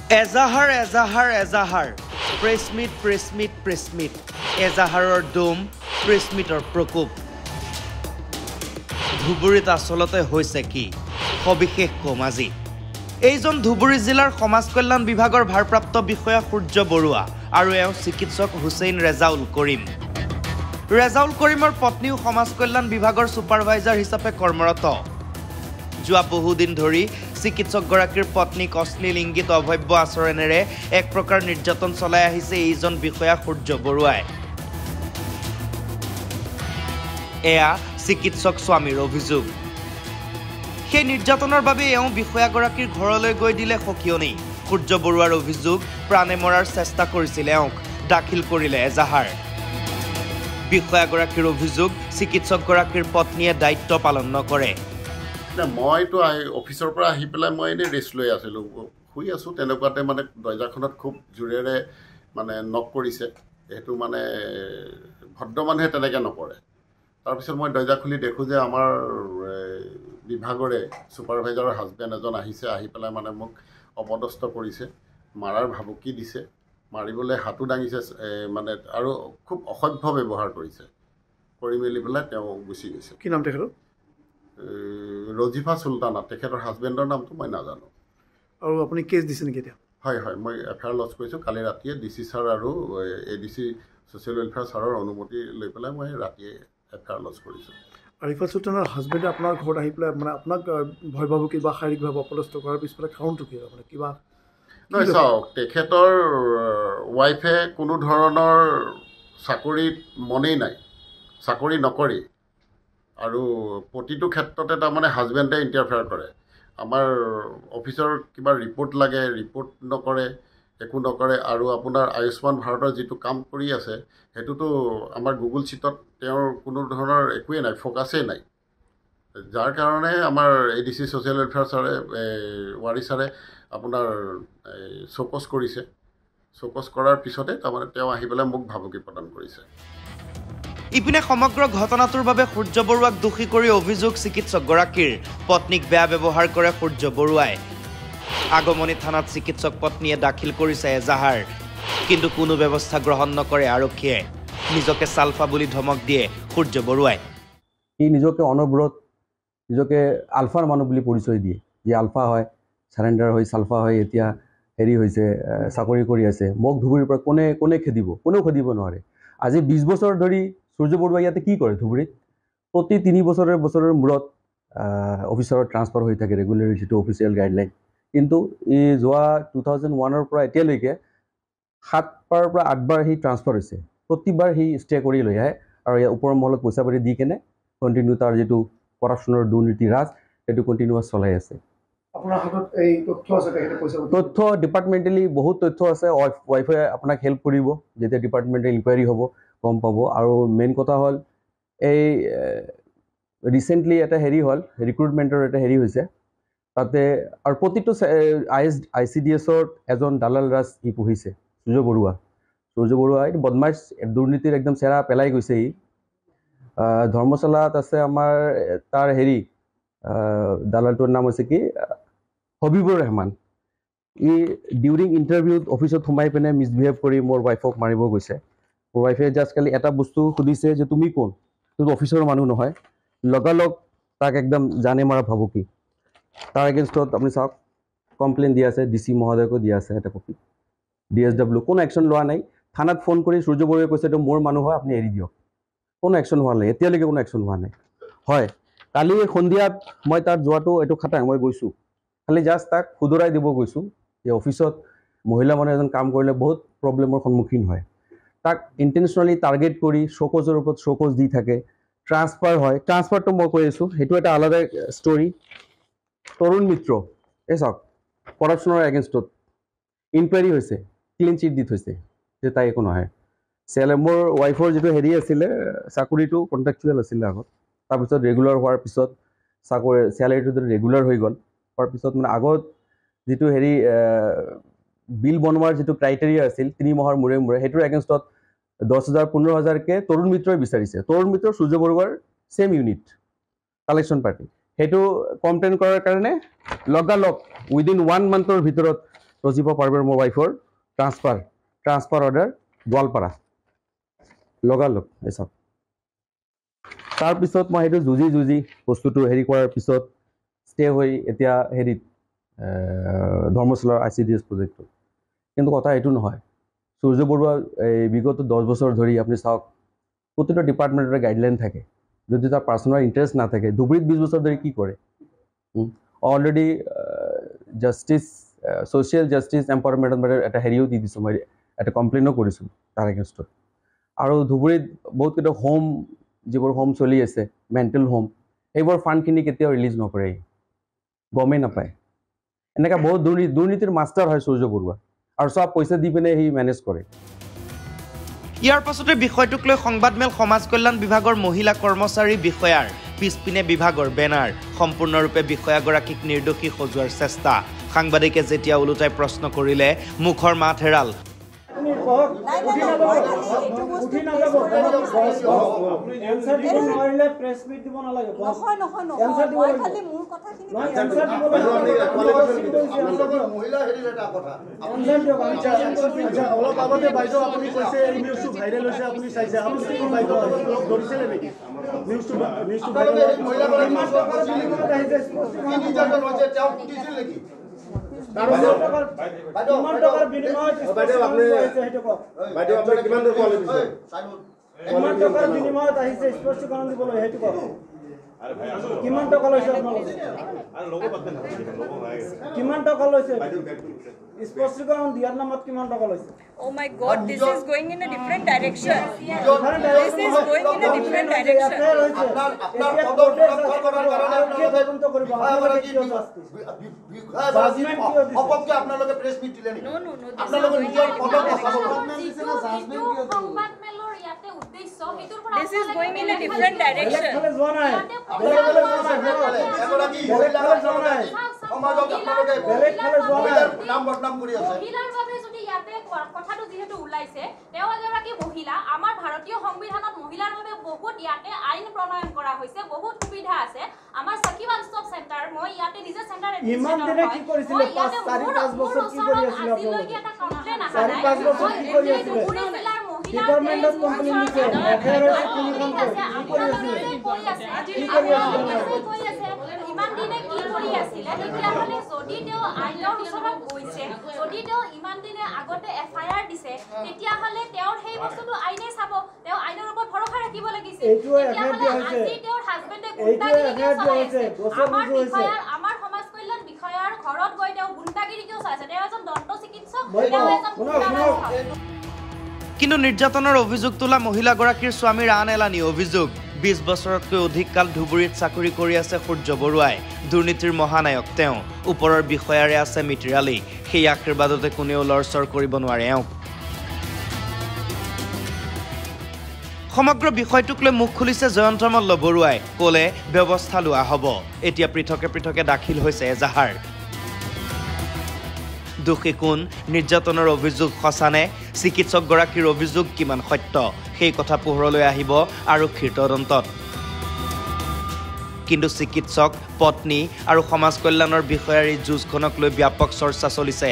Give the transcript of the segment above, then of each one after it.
এজাহাৰ প্ৰেছমিট এজাহাৰৰ দম প্ৰেছমিটৰ প্ৰকোপ ধুবুৰীত আচলতে হৈছে কি সবিশেষ কম আজি এইজন ধুবুৰী জিলাৰ সমাজ কল্যাণ বিভাগৰ ভাৰপ্ৰাপ্ত বিষয়া সূৰ্য বৰুৱা আৰু এওঁ চিকিৎসক হুছেইন ৰেজাউল কৰিমৰ পত্নীও সমাজ কল্যাণ বিভাগৰ সুপাৰভাইজাৰ হিচাপে কৰ্মৰত যোৱা বহুদিন ধৰি চিকিৎসকগৰাকীৰ পত্নীক অশ্লীল ইংগিত অভব্য আচৰণেৰে এক প্ৰকাৰ নিৰ্যাতন চলাই আহিছে এইজন বিষয়া সূৰ্য বৰুৱাই এয়া চিকিৎসক স্বামীৰ অভিযোগ সেই নিৰ্যাতনৰ বাবে এওঁ বিষয়াগৰাকীৰ ঘৰলৈ গৈ দিলে সকিয়নি সূৰ্য বৰুৱাৰ অভিযোগ প্ৰাণে মৰাৰ চেষ্টা কৰিছিল এওঁক দাখিল কৰিলে এজাহাৰ বিষয়াগৰাকীৰ অভিযোগ চিকিৎসকগৰাকীৰ পত্নীয়ে দায়িত্ব পালন নকৰে মইতো অফিচৰ পৰা আহি পেলাই মই এনেই ৰেষ্ট লৈ আছিলোঁ শুই আছোঁ তেনেকুৱাতে মানে দৰ্জাখনত খুব জোৰেৰে মানে নক কৰিছে সেইটো মানে ভদ্ৰ মানুহে তেনেকৈ নকৰে তাৰপিছত মই দৰ্জা খুলি দেখোঁ যে আমাৰ বিভাগৰে ছুপাৰভাইজাৰৰ হাজবেণ্ড এজন আহিছে আহি পেলাই মানে মোক অপদস্থ কৰিছে মাৰাৰ ভাবুকি দিছে মাৰিবলৈ হাতো দাঙিছে মানে আৰু খুব অসভ্য ব্যৱহাৰ কৰিছে কৰি মেলি পেলাই তেওঁ গুচি গৈছে কি নাম তেখেতৰ ৰজিফা চুলতানা তেখেতৰ হাজবেণ্ডৰ নামটো মই নাজানো আৰু আপুনি কেছ দিছে নেকি এতিয়া হয় মই এফআইআৰ লজ কৰিছোঁ কালি ৰাতিয়ে ডিচি ছাৰ আৰু এডিচি ছ'চিয়েল ৱেলফেয়াৰ ছাৰৰ অনুমতি লৈ পেলাই মই ৰাতিয়ে এফআইআৰ লজ কৰিছোঁ ৰিফা চুলতানৰ হাজবেণ্ডে আপোনাৰ ঘৰত আহি পেলাই মানে আপোনাক ভয় ভাবুকি বা শাৰীৰিকভাৱে অপদস্থ কৰাৰ পিছফালে কাৰণটো কি মানে কিবা নহয় চাওক তেখেতৰ ৱাইফে কোনো ধৰণৰ চাকৰিত মনেই নাই চাকৰি নকৰি আৰু প্ৰতিটো ক্ষেত্ৰতে তাৰমানে হাজবেণ্ডে ইণ্টাৰফেয়াৰ কৰে আমাৰ অফিচৰ কিবা ৰিপৰ্ট লাগে ৰিপৰ্ট নকৰে একো নকৰে আৰু আপোনাৰ আয়ুষ্মান ভাৰতৰ যিটো কাম কৰি আছে সেইটোতো আমাৰ গুগল শ্বীটত তেওঁৰ কোনো ধৰণৰ একোৱেই নাই ফ'কাছেই নাই যাৰ কাৰণে আমাৰ এডিচি ছ'চিয়েল ৱেলফেয়াৰ ছাৰে ৱাৰী ছাৰে আপোনাৰ চকচ কৰিছে চকচ কৰাৰ পিছতে তাৰমানে তেওঁ আহি পেলাই মোক ভাবুকি প্ৰদান কৰিছে ইপিনে সমগ্ৰ ঘটনাটোৰ বাবে সূৰ্য বৰুৱাক দোষী কৰি অভিযোগ চিকিৎসকগৰাকীৰ পত্নীক বেয়া ব্যৱহাৰ কৰে সূৰ্য বৰুৱাই আগমনী থানাত চিকিৎসক পত্নীয়ে দাখিল কৰিছে এজাহাৰ কিন্তু কোনো ব্যৱস্থা গ্ৰহণ নকৰে আৰক্ষীয়ে নিজকে চালফা বুলি ধমক দিয়ে সূৰ্য বৰুৱাই সি নিজকে অনবৰত নিজকে আলফাৰ মানুহ বুলি পৰিচয় দিয়ে যে আলফা হয় চাৰেণ্ডাৰ হৈ চালফা হৈ এতিয়া হেৰি হৈছে চাকৰি কৰি আছে মোক ধুবুৰীৰ পৰা কোনে খেদিব কোনেও খেদিব নোৱাৰে আজি 20 বছৰ ধৰি সূৰ্য বৰুৱাই ইয়াতে কি কৰে ধুবুৰীত প্ৰতি 3 বছৰৰ মূৰত অফিচাৰৰ ট্ৰান্সফাৰ হৈ থাকে ৰেগুলাৰ যিটো অফিচিয়েল গাইডলাইন কিন্তু এই যোৱা 2001ৰ পৰা এতিয়ালৈকে 7বাৰৰ পৰা 8বাৰ সি ট্ৰান্সফাৰ হৈছে প্ৰতিবাৰ সি ষ্টে কৰি লৈ আহে আৰু ইয়াৰ ওপৰৰ মহলত পইচা পাতি দি কেনে কণ্টিনিউ তাৰ যিটো কৰাপশ্যনৰ দুৰ্নীতি ৰাজ সেইটো কণ্টিনিউৱাছ চলাই আছে আপোনাৰ হাতত এই তথ্য আছে তথ্য ডিপাৰ্টমেণ্টেলি বহুত তথ্য আছে ৱাইফে আপোনাক হেল্প কৰিব যেতিয়া ডিপাৰ্টমেণ্টেল ইনকুৱাৰী হ'ব গম পাব আৰু মেইন কথা হ'ল এই ৰিচেণ্টলি এটা হেৰি হ'ল ৰিক্ৰুটমেণ্টৰ এটা হেৰি হৈছে তাতে আৰু প্ৰতিটো ICDSৰ এজন দালাল ৰাজ ই পঢ়িছে সূৰ্য বৰুৱা এই বদমাছ দুৰ্নীতিৰ একদম চেৰা পেলাই গৈছে ই ধৰ্মশালাত আছে আমাৰ তাৰ হেৰি দালালটোৰ নাম হৈছে কি হবিবুৰ ৰহমান ই ডিউৰিং ইণ্টাৰভিউত অফিচত সোমাই পিনে মিছবিহেভ কৰি মোৰ ৱাইফক মাৰিব গৈছে মোৰ ৱাইফে জাষ্ট খালি এটা বস্তু সুধিছে যে তুমি কোন তুমি অফিচৰ মানুহ নহয় লগালগ তাক একদম জানে মাৰা ভাবুকি তাৰ এগেইনষ্টত আপুনি চাওক কমপ্লেইন দিয়া আছে DC মহোদয়কো দিয়া আছে এটা কপি DSW কোনো একশ্যন লোৱা নাই থানাত ফোন কৰি সূৰ্য বৰুৱাই কৈছে এইটো মোৰ মানুহ হয় আপুনি এৰি দিয়ক কোনো একশ্যন হোৱা নাই এতিয়ালৈকে কোনো একশ্যন হোৱা নাই হয় কালি সন্ধিয়াত মই তাত যোৱাটো এইটো খাটাং মই গৈছোঁ খালি জাষ্ট তাক শুধৰাই দিব গৈছোঁ যে অফিচত মহিলা মানুহ এজন কাম কৰিলে বহুত প্ৰব্লেমৰ সন্মুখীন হয় তাক ইণ্টেনশ্যনেলি টাৰ্গেট কৰি শ্ব'কজৰ ওপৰত শ্ব'কজ দি থাকে ট্ৰান্সফাৰ হয় ট্ৰান্সফাৰটো মই কৈ আছোঁ সেইটো এটা আলাদা ষ্টৰী তৰুণ মিত্ৰ এই চাওক কৰাপশ্যনৰ এগেইনষ্টত ইনকুৱাৰী হৈছে ক্লিন চিট দি থৈছে যে তাই একো নহয় মোৰ ৱাইফৰ যিটো হেৰি আছিলে চাকৰিটো কণ্ট্ৰেকচুৱেল আছিলে আগত তাৰপিছত ৰেগুলাৰ হোৱাৰ পিছত চেলাৰীটো যদি ৰেগুলাৰ হৈ গ'ল হোৱাৰ পিছত মানে আগত যিটো হেৰি বিল বনোৱাৰ যিটো ক্ৰাইটেৰিয়া আছিল 3 মাহৰ মূৰে সেইটোৰ এগেইনষ্টত 10,000 15,000কে তৰুণ মিত্ৰই বিচাৰিছে তৰুণ মিত্ৰ সূৰ্য বৰুৱাৰ সেম ইউনিট কালেকশ্যন পাৰ্টি সেইটো কমপ্লেইন কৰাৰ কাৰণে লগালগ উইদিন 1 মান্থৰ ভিতৰত সজীৱ পাৰ্বেৰ মোৰ ৱাইফৰ ট্ৰান্সফাৰ অৰ্ডাৰ গোৱালপাৰা লগালগ এই চাওক তাৰপিছত মই সেইটো যুঁজি বস্তুটো হেৰি কৰাৰ পিছত ষ্টে হৈ এতিয়া হেৰিত ধৰ্মশালাৰ ICDS প্ৰজেক্টত কিন্তু কথা এইটো নহয় সূৰ্য বৰুৱা এই বিগত 10 বছৰ ধৰি আপুনি চাওক প্ৰতিটো ডিপাৰ্টমেণ্টৰ গাইডলাইন থাকে যদি তাৰ পাৰ্চনেল ইণ্টাৰেষ্ট নাথাকে ধুবুৰীত 20 বছৰ ধৰি কি কৰে অলৰেডি জাষ্টিছ ছ'চিয়েল জাষ্টিছ এম্পাৱাৰমেণ্টত মানে এটা হেৰিও দি দিছোঁ মই এটা কমপ্লেইনো কৰিছোঁ তাৰ এগেইনষ্টত আৰু ধুবুৰীত বহুত কেইটা হোম যিবোৰ হোম চলি আছে মেণ্টেল হোম সেইবোৰ ফাণ্ডখিনি কেতিয়াও ৰিলিজ নকৰে গমেই নাপায় এনেকৈ বহুত দুৰ্নীতিৰ মাষ্টাৰ হয় সূৰ্য বৰুৱা আৰু সব পইচা দি পিনে সি মেনেজ কৰে ইয়াৰ পাছতে বিষয়টোক লৈ সংবাদমেল সমাজ কল্যাণ বিভাগৰ মহিলা কৰ্মচাৰী বিষয়াৰ পিছপিনে বিভাগৰ বেনাৰ সম্পূৰ্ণৰূপে বিষয়াগৰাকীক নিৰ্দোষী সজোৱাৰ চেষ্টা সাংবাদিকে যেতিয়া ওলোটাই প্ৰশ্ন কৰিলে মুখৰ মাত হেৰাল Oh my God, this is going in a different direction. This is going in a different direction. This is going in a different direction. কথাটো যেহেতু ওলাইছে তেওঁ এগৰাকী মহিলা আমাৰ ভাৰতীয় সংবিধানত মহিলাৰ বাবে বহুত ইয়াতে আইন প্ৰণয়ন কৰা হৈছে বহুত সুবিধা আছে আমাৰ সাকিব ষ্টপ সেন্টাৰ মই ইয়াতে নিজে সেন্টাৰ ইমান দিনে কি কৰিছিলে 4-5 বছৰ কি কৰি আছিল আজিলৈকে এটা কমপ্লেইন আহা নাই 4-5 বছৰ কি কৰি আছিল ডিপাৰ্টমেণ্টত কমপ্লেইন দিছে এফআইআৰ কি কৰি আছে ইমান দিনে কি কৰি আছিল তেতিয়াহলে যদি তেওঁ আইনৰ ওচৰত গৈছে যদি তেওঁ ইমান দিনে আগতে এফআইআৰ দিছে তেতিয়াহলে তেওঁৰ সেই বস্তুটো আইনে চাব তেওঁ আইনৰ ওপৰত ভৰসা ৰাখিব লাগিছিল তেতিয়াহলে আজি তেওঁৰ হাজবেণ্ডে গুণ্ডাগিৰি চলাইছে আমাৰ সমাজ কল্যাণ বিষয়াৰ ঘৰত গৈ তেওঁ গুণ্ডাগিৰি কিয় চলাইছে তেওঁ এজন দন্ত চিকিৎসক তেওঁ এজন কিন্তু নিৰ্যাতনৰ অভিযোগ তোলা মহিলাগৰাকীৰ স্বামীৰ আন এলানি অভিযোগ 20 বছৰতকৈ অধিক কাল ধুবুৰীত চাকৰি কৰি আছে সূৰ্য বৰুৱাই দুৰ্নীতিৰ মহানায়ক তেওঁ ওপৰৰ বিষয়াৰে আছে মিতিৰালি সেই আশীৰ্বাদতে কোনেও লৰচৰ কৰিব নোৱাৰে এওঁক সমগ্ৰ বিষয়টোক লৈ মুখ খুলিছে জয়ন্ত মল্ল বৰুৱাই ক'লে ব্যৱস্থা লোৱা হ'ব এতিয়া পৃথকে দাখিল হৈছে এজাহাৰ দোষী কোন নিৰ্যাতনৰ অভিযোগ সঁচানে চিকিৎসকগৰাকীৰ অভিযোগ কিমান সত্য সেই কথা পোহৰলৈ আহিব আৰক্ষীৰ তদন্তত কিন্তু চিকিৎসক পত্নী আৰু সমাজ কল্যাণৰ বিষয়াৰ এই যুঁজখনক লৈ ব্যাপক চৰ্চা চলিছে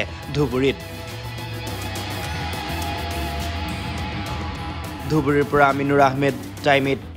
ধুবুৰীৰ পৰা আমিনুৰ আহমেদ টাইম 8